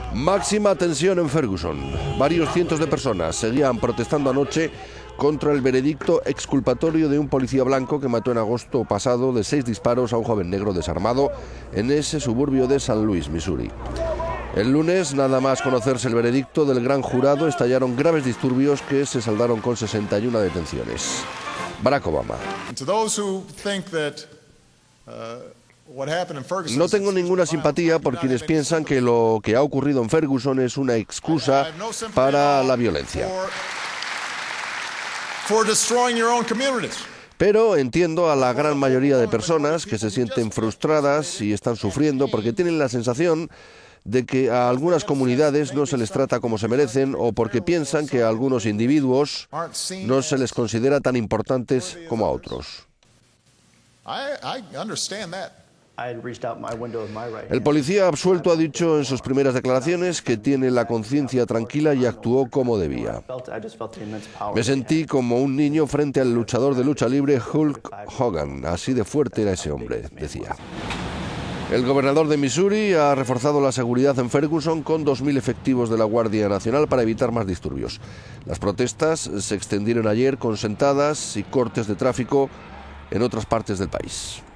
Máxima tensión en Ferguson. Varios cientos de personas seguían protestando anoche contra el veredicto exculpatorio de un policía blanco que mató en agosto pasado de 6 disparos a un joven negro desarmado en ese suburbio de San Luis, Missouri. El lunes, nada más conocerse el veredicto del gran jurado, estallaron graves disturbios que se saldaron con 61 detenciones. Barack Obama. No tengo ninguna simpatía por quienes piensan que lo que ha ocurrido en Ferguson es una excusa para la violencia. Pero entiendo a la gran mayoría de personas que se sienten frustradas y están sufriendo porque tienen la sensación de que a algunas comunidades no se les trata como se merecen o porque piensan que a algunos individuos no se les considera tan importantes como a otros. El policía absuelto ha dicho en sus primeras declaraciones que tiene la conciencia tranquila y actuó como debía. Me sentí como un niño frente al luchador de lucha libre Hulk Hogan. Así de fuerte era ese hombre, decía. El gobernador de Missouri ha reforzado la seguridad en Ferguson con 2.000 efectivos de la Guardia Nacional para evitar más disturbios. Las protestas se extendieron ayer con sentadas y cortes de tráfico en otras partes del país.